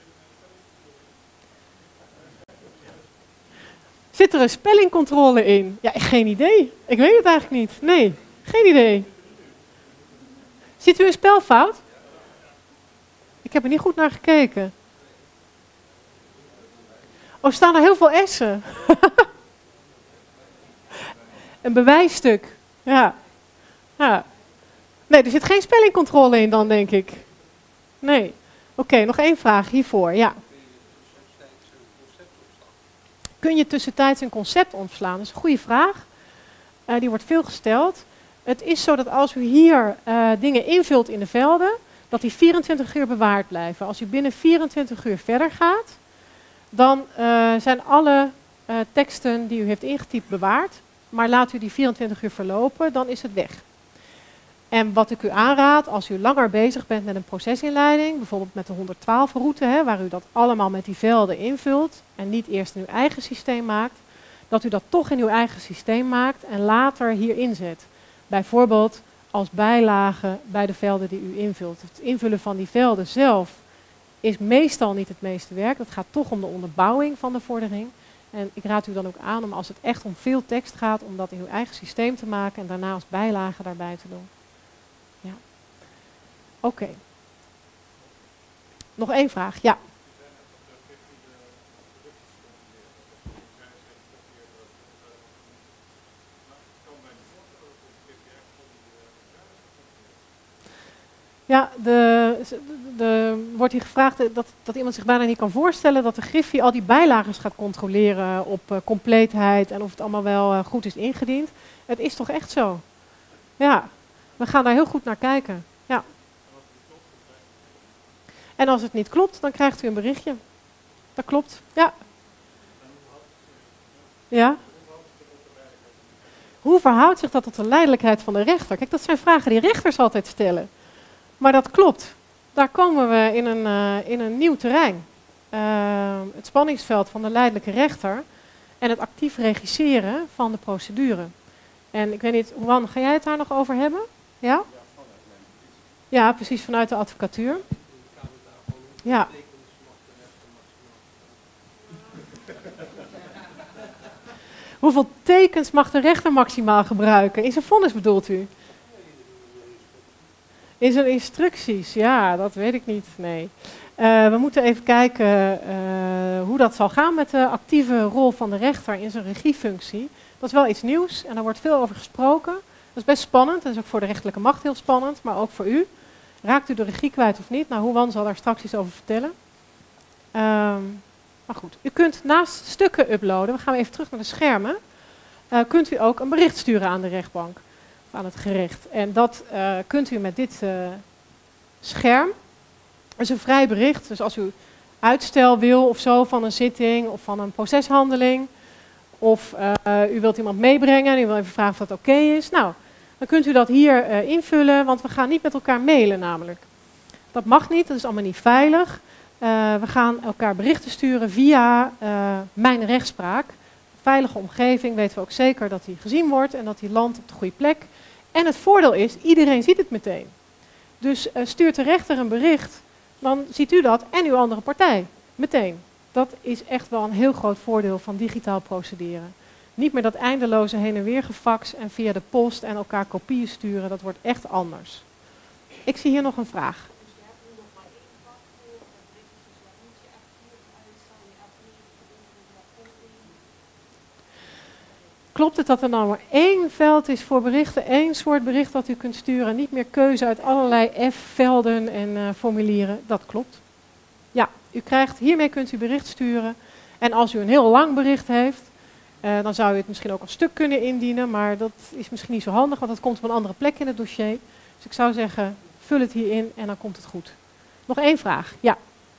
Zit er een spellingcontrole in? Ja, geen idee. Ik weet het eigenlijk niet. Nee, geen idee. Ziet u een spelfout? Ik heb er niet goed naar gekeken. Oh, staan er heel veel S'en. Een bewijsstuk. Ja. Ja. Nee, er zit geen spellingcontrole in dan, denk ik. Nee. Oké, nog één vraag hiervoor. Ja. Kun je tussentijds een concept ontslaan? Dat is een goede vraag. Die wordt veel gesteld. Het is zo dat als u hier dingen invult in de velden, dat die 24 uur bewaard blijven. Als u binnen 24 uur verder gaat, dan zijn alle teksten die u heeft ingetypt bewaard. Maar laat u die 24 uur verlopen, dan is het weg. En wat ik u aanraad, als u langer bezig bent met een procesinleiding, bijvoorbeeld met de 112-route, waar u dat allemaal met die velden invult en niet eerst in uw eigen systeem maakt, dat u dat toch in uw eigen systeem maakt en later hier inzet. Bijvoorbeeld als bijlage bij de velden die u invult. Het invullen van die velden zelf is meestal niet het meeste werk. Het gaat toch om de onderbouwing van de vordering. En ik raad u dan ook aan om, als het echt om veel tekst gaat, om dat in uw eigen systeem te maken en daarna als bijlage daarbij te doen. Ja. Oké. Nog één vraag. Ja. Ja, wordt hier gevraagd dat iemand zich bijna niet kan voorstellen dat de Griffie al die bijlagen gaat controleren op compleetheid en of het allemaal wel goed is ingediend. Het is toch echt zo? Ja, we gaan daar heel goed naar kijken. Ja. En als het niet klopt, dan krijgt u een berichtje. Dat klopt, ja. Ja. Hoe verhoudt zich dat tot de leidelijkheid van de rechter? Kijk, dat zijn vragen die rechters altijd stellen. Maar dat klopt. Daar komen we in een nieuw terrein. Het spanningsveld van de leidelijke rechter en het actief regisseren van de procedure. En ik weet niet, Juan, ga jij het daar nog over hebben? Ja? Ja, precies, vanuit de advocatuur. Ja. Hoeveel tekens mag de rechter maximaal gebruiken? In zijn vonnis bedoelt u? In zijn instructies, ja, dat weet ik niet, nee. We moeten even kijken hoe dat zal gaan met de actieve rol van de rechter in zijn regiefunctie. Dat is wel iets nieuws en daar wordt veel over gesproken. Dat is best spannend, dat is ook voor de rechterlijke macht heel spannend, maar ook voor u. Raakt u de regie kwijt of niet? Nou, Huan zal daar straks iets over vertellen. Maar goed, u kunt naast stukken uploaden, we gaan even terug naar de schermen, kunt u ook een bericht sturen aan de rechtbank, of aan het gerecht. En dat kunt u met dit scherm. Het is een vrij bericht, dus als u uitstel wil of zo van een zitting of van een proceshandeling, of u wilt iemand meebrengen en u wil even vragen of dat oké is, nou, dan kunt u dat hier invullen, want we gaan niet met elkaar mailen namelijk. Dat mag niet, dat is allemaal niet veilig. We gaan elkaar berichten sturen via Mijn Rechtspraak. Veilige omgeving, weten we ook zeker dat die gezien wordt en dat die landt op de goede plek. En het voordeel is, iedereen ziet het meteen. Dus stuurt de rechter een bericht, dan ziet u dat en uw andere partij meteen. Dat is echt wel een heel groot voordeel van digitaal procederen. Niet meer dat eindeloze heen en weer gefax en via de post en elkaar kopieën sturen, dat wordt echt anders. Ik zie hier nog een vraag. Klopt het dat er nou maar één veld is voor berichten, één soort bericht dat u kunt sturen, niet meer keuze uit allerlei F-velden en formulieren? Dat klopt. Ja, hiermee kunt u bericht sturen. En als u een heel lang bericht heeft, dan zou u het misschien ook als stuk kunnen indienen, maar dat is misschien niet zo handig, want dat komt op een andere plek in het dossier. Dus ik zou zeggen, vul het hier in en dan komt het goed. Nog één vraag. Ja.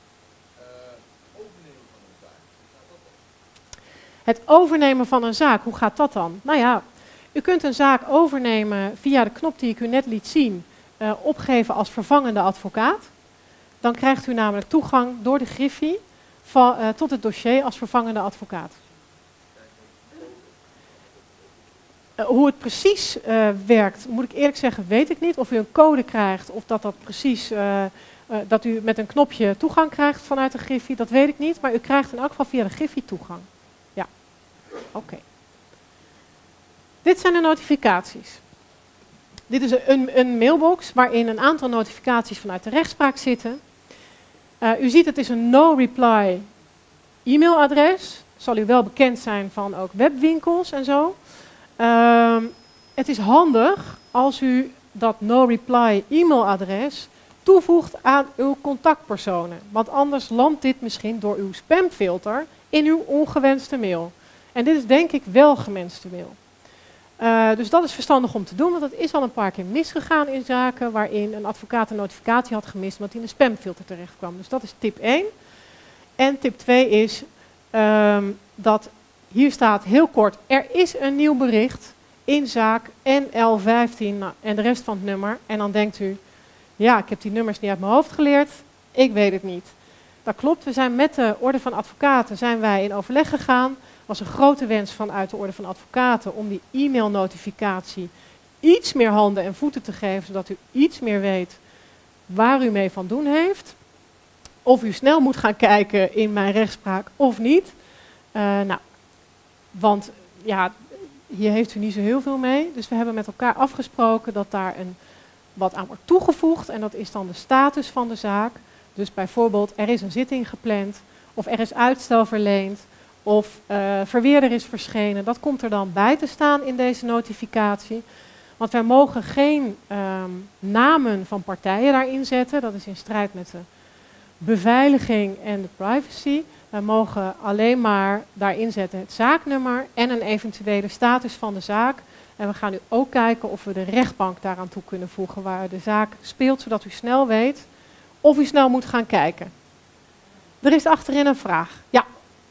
Het overnemen van een zaak, hoe gaat dat dan? Nou ja, u kunt een zaak overnemen via de knop die ik u net liet zien, opgeven als vervangende advocaat. Dan krijgt u namelijk toegang door de griffie tot het dossier als vervangende advocaat. Hoe het precies werkt, moet ik eerlijk zeggen, weet ik niet. Of u een code krijgt of dat precies, dat u met een knopje toegang krijgt vanuit de griffie, dat weet ik niet. Maar u krijgt in elk geval via de griffie toegang. Ja, oké. Dit zijn de notificaties. Dit is een mailbox waarin een aantal notificaties vanuit de rechtspraak zitten. U ziet het is een no-reply e-mailadres. Zal u wel bekend zijn van ook webwinkels en zo. Het is handig als u dat no-reply e-mailadres toevoegt aan uw contactpersonen. Want anders landt dit misschien door uw spamfilter in uw ongewenste mail. En dit is denk ik wel gewenste mail. Dus dat is verstandig om te doen, want dat is al een paar keer misgegaan in zaken waarin een advocaat een notificatie had gemist, omdat hij in de spamfilter terecht kwam. Dus dat is tip 1. En tip 2 is dat hier staat heel kort, er is een nieuw bericht in zaak NL15 en de rest van het nummer. En dan denkt u, ja, ik heb die nummers niet uit mijn hoofd geleerd, ik weet het niet. Dat klopt, we zijn met de Orde van Advocaten zijn wij in overleg gegaan. Was een grote wens vanuit de Orde van Advocaten om die e-mailnotificatie iets meer handen en voeten te geven, zodat u iets meer weet waar u mee van doen heeft. Of u snel moet gaan kijken in Mijn Rechtspraak of niet. Want ja, hier heeft u niet zo heel veel mee. Dus we hebben met elkaar afgesproken dat daar wat aan wordt toegevoegd. En dat is dan de status van de zaak. Dus bijvoorbeeld er is een zitting gepland of er is uitstel verleend. Of verweerder is verschenen, dat komt er dan bij te staan in deze notificatie. Want wij mogen geen namen van partijen daarin zetten. Dat is in strijd met de beveiliging en de privacy. Wij mogen alleen maar daarin zetten het zaaknummer en een eventuele status van de zaak. En we gaan nu ook kijken of we de rechtbank daaraan toe kunnen voegen waar de zaak speelt, zodat u snel weet of u snel moet gaan kijken. Er is achterin een vraag. Ja.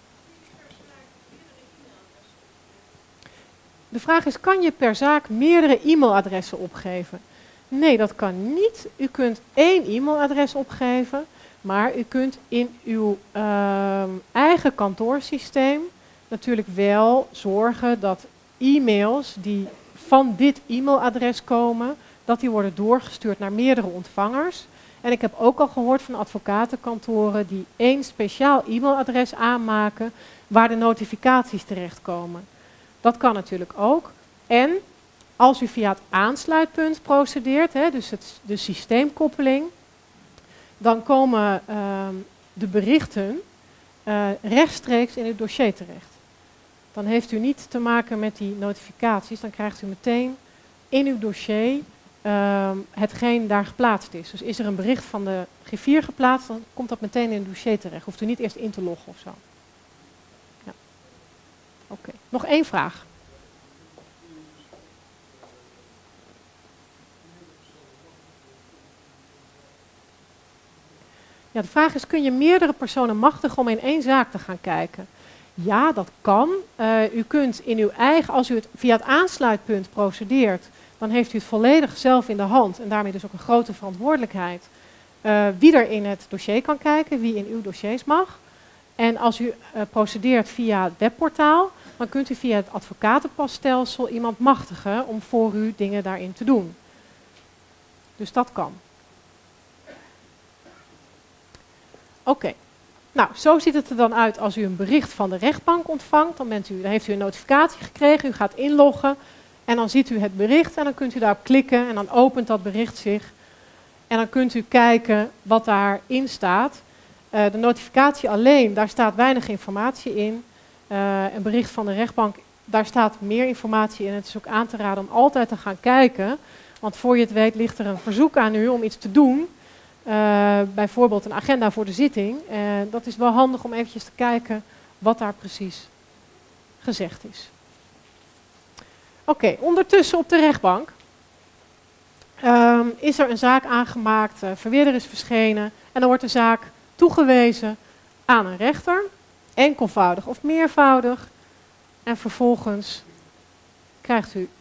De vraag is, kan je per zaak meerdere e-mailadressen opgeven? Nee, dat kan niet. U kunt 1 e-mailadres opgeven, maar u kunt in uw eigen kantoorsysteem natuurlijk wel zorgen dat e-mails die van dit e-mailadres komen, dat die worden doorgestuurd naar meerdere ontvangers. En ik heb ook al gehoord van advocatenkantoren die 1 speciaal e-mailadres aanmaken waar de notificaties terechtkomen. Dat kan natuurlijk ook. En Als u via het aansluitpunt procedeert, dus de systeemkoppeling, dan komen de berichten rechtstreeks in uw dossier terecht. Dan heeft u niet te maken met die notificaties, dan krijgt u meteen in uw dossier hetgeen daar geplaatst is. Dus is er een bericht van de griffier geplaatst, dan komt dat meteen in het dossier terecht. Hoeft u niet eerst in te loggen of zo. Ja. Oké. Nog één vraag. Ja, de vraag is, kun je meerdere personen machtigen om in één zaak te gaan kijken? Ja, dat kan. U kunt in uw eigen, als u het via het aansluitpunt procedeert, dan heeft u het volledig zelf in de hand en daarmee dus ook een grote verantwoordelijkheid. Wie er in het dossier kan kijken, wie in uw dossiers mag. En als u procedeert via het webportaal, dan kunt u via het advocatenpasstelsel iemand machtigen om voor u dingen daarin te doen. Dus dat kan. Oké. Nou, zo ziet het er dan uit als u een bericht van de rechtbank ontvangt. Dan heeft u een notificatie gekregen, u gaat inloggen en dan ziet u het bericht en dan kunt u daarop klikken en dan opent dat bericht zich. En dan kunt u kijken wat daarin staat. De notificatie alleen, daar staat weinig informatie in. Een bericht van de rechtbank, daar staat meer informatie in. Het is ook aan te raden om altijd te gaan kijken, want voor je het weet ligt er een verzoek aan u om iets te doen. Bijvoorbeeld een agenda voor de zitting. Dat is wel handig om eventjes te kijken wat daar precies gezegd is. Oké, ondertussen op de rechtbank is er een zaak aangemaakt, verweerder is verschenen en dan wordt de zaak toegewezen aan een rechter, enkelvoudig of meervoudig. En vervolgens krijgt u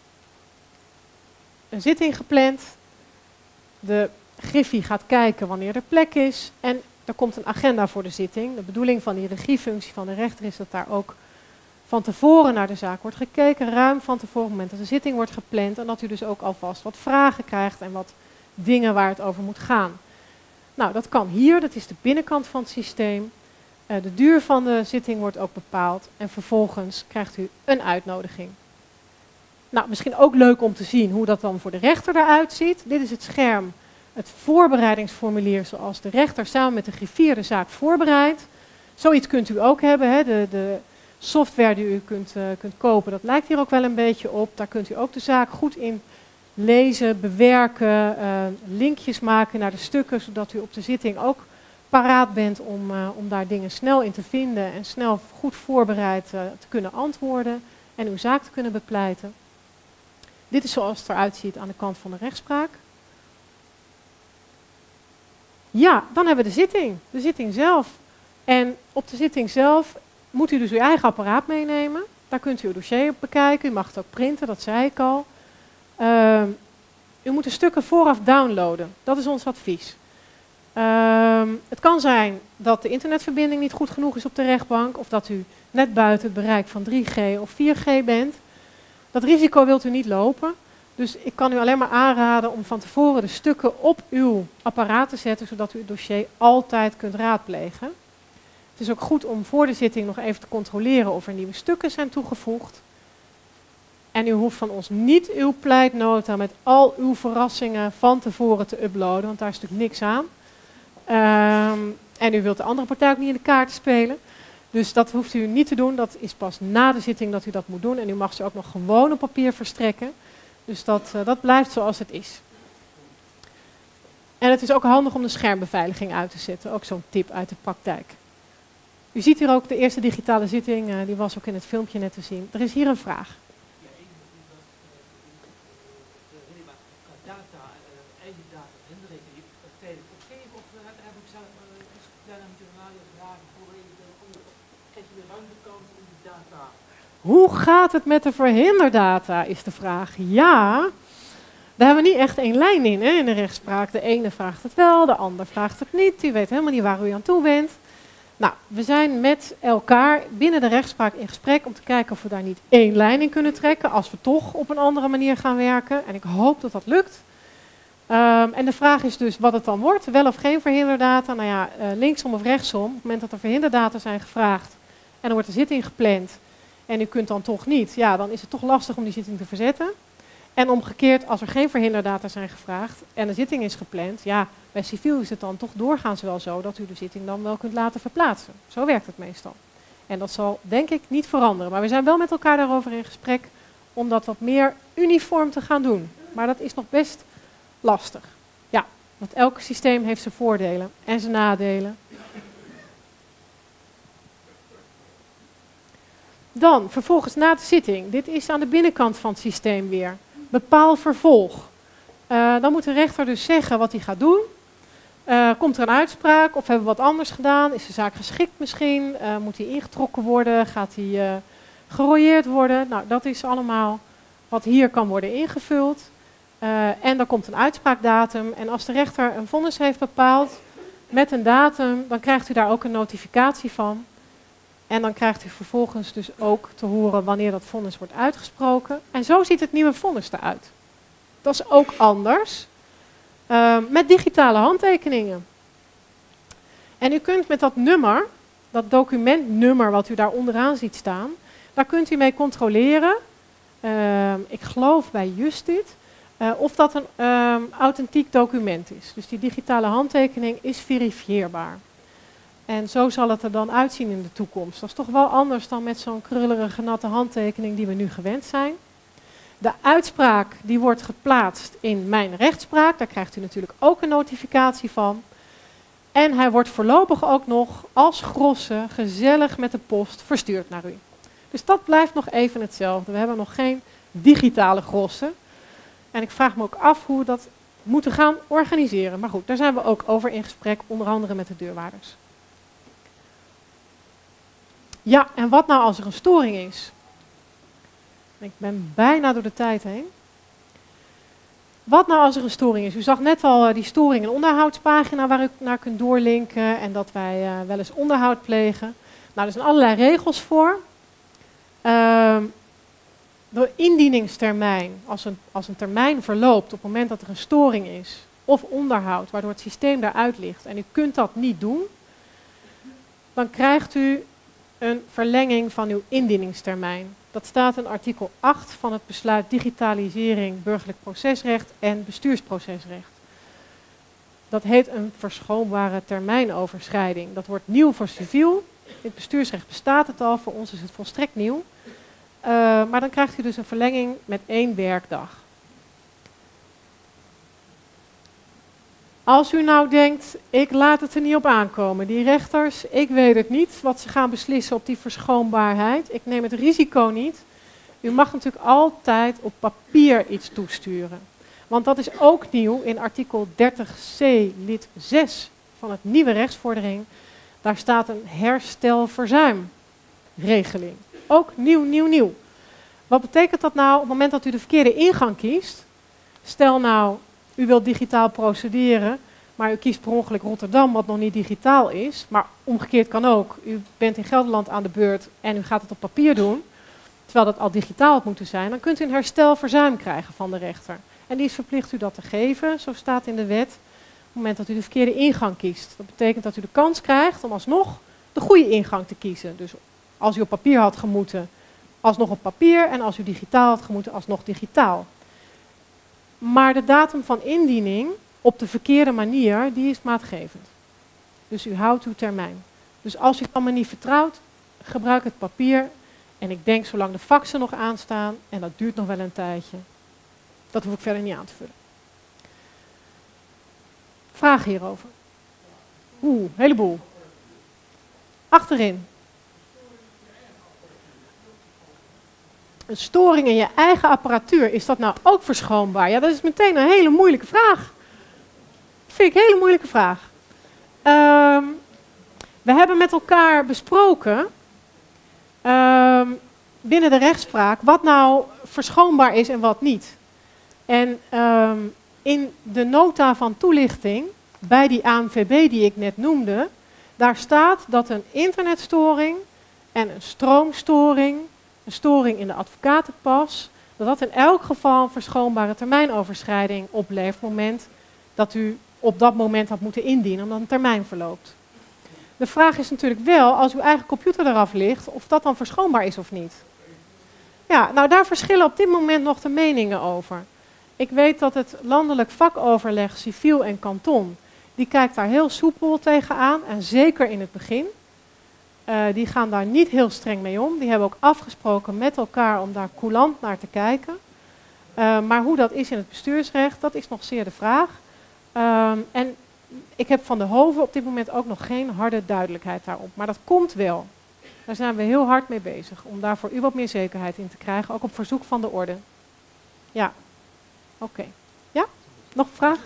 een zitting gepland. De griffie gaat kijken wanneer er plek is en er komt een agenda voor de zitting. De bedoeling van die regiefunctie van de rechter is dat daar ook van tevoren naar de zaak wordt gekeken, ruim van tevoren, op het moment dat de zitting wordt gepland en dat u dus ook alvast wat vragen krijgt en wat dingen waar het over moet gaan. Nou, dat kan hier, dat is de binnenkant van het systeem. De duur van de zitting wordt ook bepaald en vervolgens krijgt u een uitnodiging. Nou, misschien ook leuk om te zien hoe dat dan voor de rechter eruit ziet. Dit is het scherm, het voorbereidingsformulier zoals de rechter samen met de griffier de zaak voorbereidt. Zoiets kunt u ook hebben, hè? De software die u kunt kopen, dat lijkt hier ook wel een beetje op. Daar kunt u ook de zaak goed in lezen, bewerken, linkjes maken naar de stukken, zodat u op de zitting ook paraat bent om daar dingen snel in te vinden en snel goed voorbereid te kunnen antwoorden en uw zaak te kunnen bepleiten. Dit is zoals het eruit ziet aan de kant van de rechtspraak. Ja, dan hebben we de zitting zelf. En op de zitting zelf moet u dus uw eigen apparaat meenemen. Daar kunt u uw dossier op bekijken. U mag het ook printen, dat zei ik al. U moet de stukken vooraf downloaden. Dat is ons advies. Het kan zijn dat de internetverbinding niet goed genoeg is op de rechtbank. Of dat u net buiten het bereik van 3G of 4G bent. Dat risico wilt u niet lopen. Dus ik kan u alleen maar aanraden om van tevoren de stukken op uw apparaat te zetten, zodat u het dossier altijd kunt raadplegen. Het is ook goed om voor de zitting nog even te controleren of er nieuwe stukken zijn toegevoegd. En u hoeft van ons niet uw pleitnota met al uw verrassingen van tevoren te uploaden, want daar is natuurlijk niks aan. En u wilt de andere partij ook niet in de kaart spelen. Dus dat hoeft u niet te doen. Dat is pas na de zitting dat u dat moet doen. En u mag ze ook nog gewoon op papier verstrekken. Dus dat blijft zoals het is. En het is ook handig om de schermbeveiliging uit te zetten. Ook zo'n tip uit de praktijk. U ziet hier ook de eerste digitale zitting. Die was ook in het filmpje net te zien. Er is hier een vraag. Hoe gaat het met de verhinderdata, is de vraag. Ja, daar hebben we niet echt één lijn in, hè, in de rechtspraak. De ene vraagt het wel, de ander vraagt het niet. U weet helemaal niet waar u aan toe bent. Nou, we zijn met elkaar binnen de rechtspraak in gesprek om te kijken of we daar niet één lijn in kunnen trekken, als we toch op een andere manier gaan werken. En ik hoop dat dat lukt. En de vraag is dus wat het dan wordt, wel of geen verhinderdata. Nou ja, linksom of rechtsom, op het moment dat er verhinderdata zijn gevraagd en er wordt een zitting gepland en u kunt dan toch niet, ja, dan is het toch lastig om die zitting te verzetten. En omgekeerd, als er geen verhinderdata zijn gevraagd en de zitting is gepland, ja, bij civiel is het dan toch doorgaans wel zo dat u de zitting dan wel kunt laten verplaatsen. Zo werkt het meestal. En dat zal denk ik niet veranderen. Maar we zijn wel met elkaar daarover in gesprek om dat wat meer uniform te gaan doen. Maar dat is nog best lastig. Ja, want elk systeem heeft zijn voordelen en zijn nadelen. Dan, vervolgens na de zitting. Dit is aan de binnenkant van het systeem weer. Bepaal vervolg. Dan moet de rechter dus zeggen wat hij gaat doen. Komt er een uitspraak of hebben we wat anders gedaan? Is de zaak geschikt misschien? Moet hij ingetrokken worden? Gaat hij gerooieerd worden? Nou, dat is allemaal wat hier kan worden ingevuld. En dan komt een uitspraakdatum. En als de rechter een vonnis heeft bepaald met een datum, dan krijgt u daar ook een notificatie van. En dan krijgt u vervolgens dus ook te horen wanneer dat vonnis wordt uitgesproken. En zo ziet het nieuwe vonnis eruit. Dat is ook anders. Met digitale handtekeningen. En u kunt met dat nummer, dat documentnummer wat u daar onderaan ziet staan, daar kunt u mee controleren, ik geloof bij Justit, of dat een authentiek document is. Dus die digitale handtekening is verifieerbaar. En zo zal het er dan uitzien in de toekomst. Dat is toch wel anders dan met zo'n krullerige natte handtekening die we nu gewend zijn. De uitspraak die wordt geplaatst in Mijn Rechtspraak. Daar krijgt u natuurlijk ook een notificatie van. En hij wordt voorlopig ook nog als grosse gezellig met de post verstuurd naar u. Dus dat blijft nog even hetzelfde. We hebben nog geen digitale grossen. En ik vraag me ook af hoe we dat moeten gaan organiseren. Maar goed, daar zijn we ook over in gesprek, onder andere met de deurwaarders. Ja, en wat nou als er een storing is? Ik ben bijna door de tijd heen. Wat nou als er een storing is? U zag net al die storing- en onderhoudspagina waar u naar kunt doorlinken en dat wij wel eens onderhoud plegen. Nou, er zijn allerlei regels voor. De indieningstermijn, als een termijn verloopt op het moment dat er een storing is of onderhoud, waardoor het systeem daaruit ligt en u kunt dat niet doen, dan krijgt u een verlenging van uw indieningstermijn. Dat staat in artikel 8 van het besluit digitalisering, burgerlijk procesrecht en bestuursprocesrecht. Dat heet een verschoonbare termijnoverschrijding. Dat wordt nieuw voor civiel. In het bestuursrecht bestaat het al, voor ons is het volstrekt nieuw. Maar dan krijgt u dus een verlenging met 1 werkdag. Als u nou denkt, ik laat het er niet op aankomen, die rechters, ik weet het niet wat ze gaan beslissen op die verschoonbaarheid. Ik neem het risico niet. U mag natuurlijk altijd op papier iets toesturen. Want dat is ook nieuw in artikel 30c lid 6 van het nieuwe rechtsvordering. Daar staat een herstelverzuimregeling. Ook nieuw. Wat betekent dat nou op het moment dat u de verkeerde ingang kiest? Stel nou, u wilt digitaal procederen, maar u kiest per ongeluk Rotterdam, wat nog niet digitaal is. Maar omgekeerd kan ook. U bent in Gelderland aan de beurt en u gaat het op papier doen, terwijl dat al digitaal had moeten zijn. Dan kunt u een herstelverzuim krijgen van de rechter. En die is verplicht u dat te geven, zo staat in de wet, op het moment dat u de verkeerde ingang kiest. Dat betekent dat u de kans krijgt om alsnog de goede ingang te kiezen. Dus als u op papier had gemoeten, alsnog op papier. En als u digitaal had gemoeten, alsnog digitaal. Maar de datum van indiening op de verkeerde manier, die is maatgevend. Dus u houdt uw termijn. Dus als u het allemaal niet vertrouwt, gebruik het papier. En ik denk zolang de faxen nog aanstaan, en dat duurt nog wel een tijdje, dat hoef ik verder niet aan te vullen. Vragen hierover? Heleboel. Achterin. Een storing in je eigen apparatuur, is dat nou ook verschoonbaar? Ja, dat is meteen een hele moeilijke vraag. Dat vind ik een hele moeilijke vraag. We hebben met elkaar besproken, binnen de rechtspraak, wat nou verschoonbaar is en wat niet. En in de nota van toelichting, bij die ANVB die ik net noemde, daar staat dat een internetstoring en een stroomstoring, een storing in de advocatenpas, dat in elk geval een verschoonbare termijnoverschrijding oplevert op het moment dat u op dat moment had moeten indienen, omdat een termijn verloopt. De vraag is natuurlijk wel, als uw eigen computer eraf ligt, of dat dan verschoonbaar is of niet. Ja, nou daar verschillen op dit moment nog de meningen over. Ik weet dat het landelijk vakoverleg civiel en kanton, die kijkt daar heel soepel tegenaan en zeker in het begin. Die gaan daar niet heel streng mee om. Die hebben ook afgesproken met elkaar om daar coulant naar te kijken. Maar hoe dat is in het bestuursrecht, dat is nog zeer de vraag. En ik heb van de Hoven op dit moment ook nog geen harde duidelijkheid daarop. Maar dat komt wel. Daar zijn we heel hard mee bezig. Om daar voor u wat meer zekerheid in te krijgen. Ook op verzoek van de orde. Ja. Oké. Ja? Nog een vraag?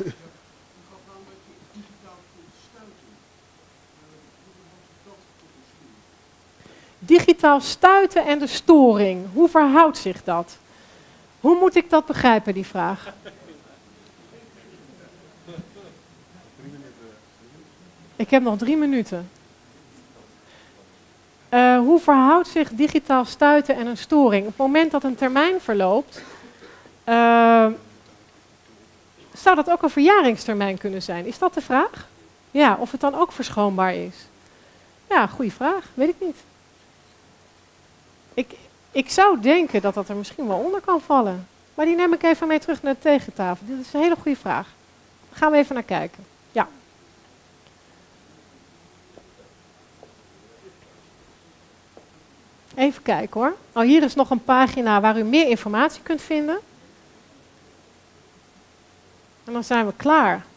Digitaal stuiten en de storing. Hoe verhoudt zich dat? Hoe moet ik dat begrijpen, die vraag? Ik heb nog 3 minuten. Hoe verhoudt zich digitaal stuiten en een storing? Op het moment dat een termijn verloopt, zou dat ook een verjaringstermijn kunnen zijn? Is dat de vraag? Ja, of het dan ook verschoonbaar is? Ja, goede vraag. Weet ik niet. Ik zou denken dat dat er misschien wel onder kan vallen. Maar die neem ik even mee terug naar de tegentafel. Dit is een hele goede vraag. Daar gaan we even naar kijken. Ja. Even kijken hoor. Oh, hier is nog een pagina waar u meer informatie kunt vinden. En dan zijn we klaar.